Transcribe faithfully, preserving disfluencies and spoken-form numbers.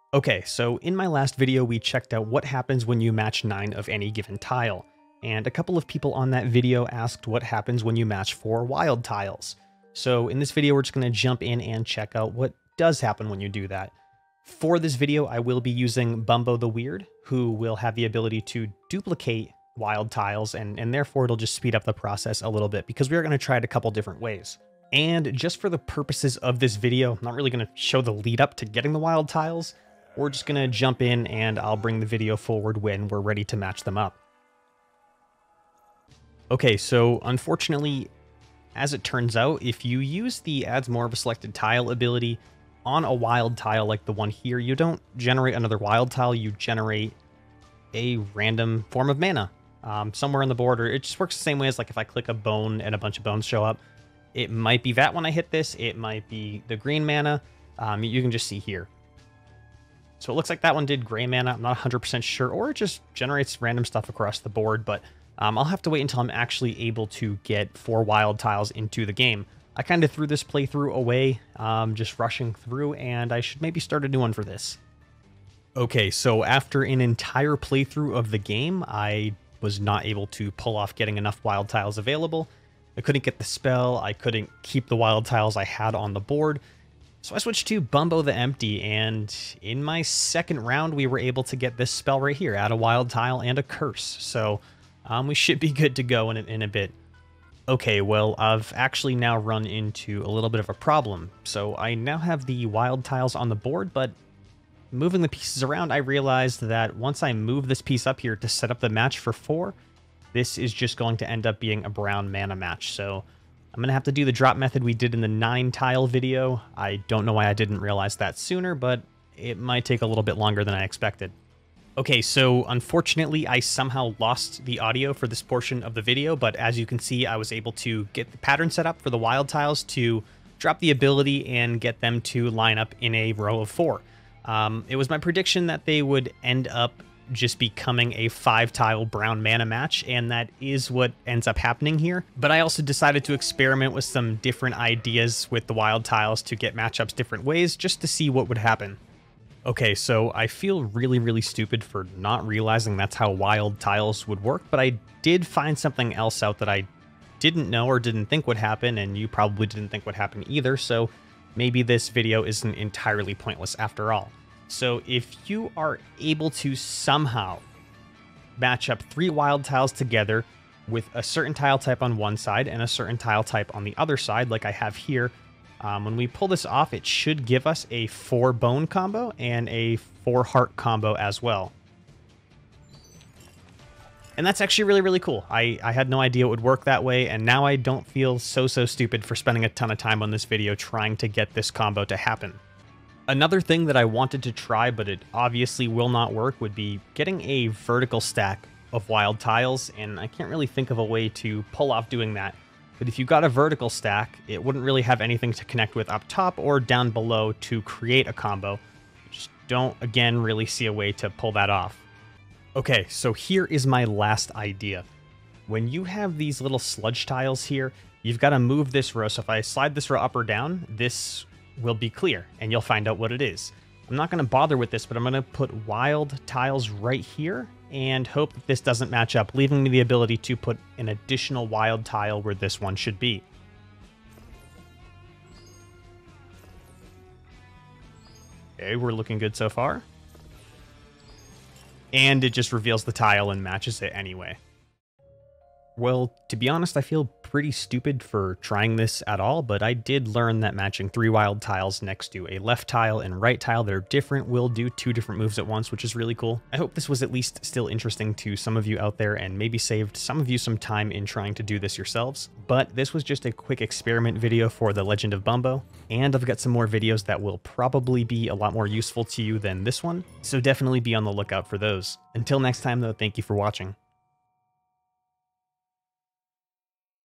Okay, so in my last video, we checked out what happens when you match nine of any given tile. And a couple of people on that video asked what happens when you match four wild tiles. So in this video, we're just going to jump in and check out what does happen when you do that. For this video, I will be using Bumbo the Weird, who will have the ability to duplicate wild tiles, and, and therefore it'll just speed up the process a little bit because we're going to try it a couple different ways. And just for the purposes of this video, I'm not really going to show the lead up to getting the wild tiles. We're just going to jump in and I'll bring the video forward when we're ready to match them up. Okay, so unfortunately, as it turns out, if you use the adds more of a selected tile ability on a wild tile like the one here, you don't generate another wild tile, you generate a random form of mana um, somewhere on the board, or it just works the same way as like if I click a bone and a bunch of bones show up. It might be that when I hit this, it might be the green mana, um, you can just see here. So it looks like that one did gray mana, I'm not one hundred percent sure, or it just generates random stuff across the board, but um, I'll have to wait until I'm actually able to get four wild tiles into the game. I kind of threw this playthrough away, um, just rushing through, and I should maybe start a new one for this. Okay, so after an entire playthrough of the game, I was not able to pull off getting enough wild tiles available. I couldn't get the spell, I couldn't keep the wild tiles I had on the board. So I switched to Bumbo the Empty, and in my second round, we were able to get this spell right here, add a wild tile and a curse. So um, we should be good to go in, in a bit. Okay, well, I've actually now run into a little bit of a problem. So I now have the wild tiles on the board, but moving the pieces around, I realized that once I move this piece up here to set up the match for four, this is just going to end up being a brown mana match. So I'm going to have to do the drop method we did in the nine tile video. I don't know why I didn't realize that sooner, but it might take a little bit longer than I expected. Okay, so unfortunately, I somehow lost the audio for this portion of the video, but as you can see, I was able to get the pattern set up for the wild tiles to drop the ability and get them to line up in a row of four. Um, it was my prediction that they would end up just becoming a five tile brown mana match, and that is what ends up happening here. But I also decided to experiment with some different ideas with the wild tiles to get matchups different ways, just to see what would happen. Okay, so I feel really, really stupid for not realizing that's how wild tiles would work, but I did find something else out that I didn't know or didn't think would happen, and you probably didn't think would happen either, so maybe this video isn't entirely pointless after all. So if you are able to somehow match up three wild tiles together with a certain tile type on one side and a certain tile type on the other side, like I have here, um, when we pull this off, it should give us a four bone combo and a four heart combo as well. And that's actually really, really cool. I, I had no idea it would work that way, and now I don't feel so, so stupid for spending a ton of time on this video trying to get this combo to happen. Another thing that I wanted to try, but it obviously will not work, would be getting a vertical stack of wild tiles, and I can't really think of a way to pull off doing that. But if you got a vertical stack, it wouldn't really have anything to connect with up top or down below to create a combo. Just don't, again, really see a way to pull that off. Okay, so here is my last idea. When you have these little sludge tiles here, you've got to move this row. So if I slide this row up or down, this will be clear and you'll find out what it is. I'm not going to bother with this, but I'm going to put wild tiles right here and hope that this doesn't match up, leaving me the ability to put an additional wild tile where this one should be. Okay, we're looking good so far. And it just reveals the tile and matches it anyway. Well, to be honest, I feel pretty stupid for trying this at all, but I did learn that matching three wild tiles next to a left tile and right tile that are different will do two different moves at once, which is really cool. I hope this was at least still interesting to some of you out there and maybe saved some of you some time in trying to do this yourselves. But this was just a quick experiment video for the Legend of Bumbo, and I've got some more videos that will probably be a lot more useful to you than this one, so definitely be on the lookout for those. Until next time though, thank you for watching.